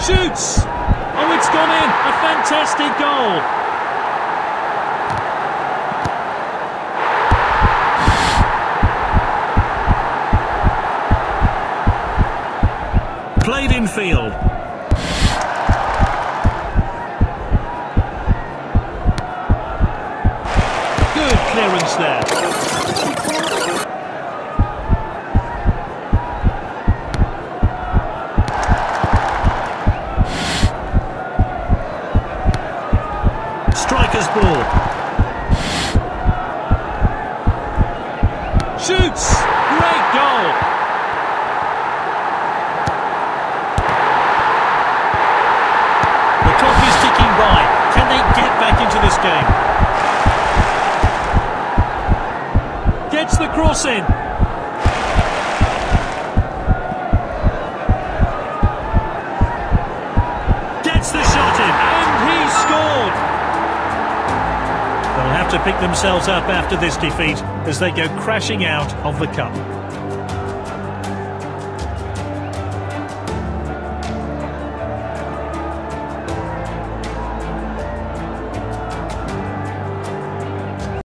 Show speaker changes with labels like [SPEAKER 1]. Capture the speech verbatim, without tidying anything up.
[SPEAKER 1] Shoots! Oh, it's gone in! A fantastic goal! Played in field. Good clearance there. Striker's ball. Shoots! Great goal! The clock is ticking by. Can they get back into this game? Gets the cross in. Gets the shot in. And he scored! They'll have to pick themselves up after this defeat as they go crashing out of the cup.